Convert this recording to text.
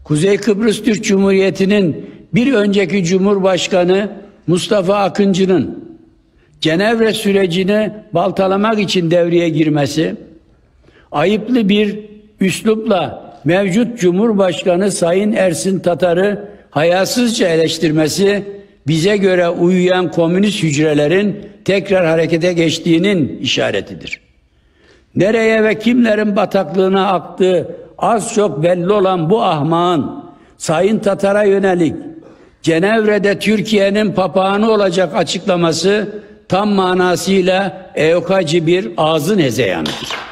Kuzey Kıbrıs Türk Cumhuriyeti'nin bir önceki Cumhurbaşkanı Mustafa Akıncı'nın Cenevre sürecini baltalamak için devreye girmesi, ayıplı bir üslupla mevcut Cumhurbaşkanı Sayın Ersin Tatar'ı hayasızca eleştirmesi, bize göre uyuyan komünist hücrelerin tekrar harekete geçtiğinin işaretidir. Nereye ve kimlerin bataklığına aktığı az çok belli olan bu ahmağın Sayın Tatar'a yönelik Cenevre'de Türkiye'nin papağanı olacak açıklaması tam manasıyla evkacı bir ağzın hezeyanıdır.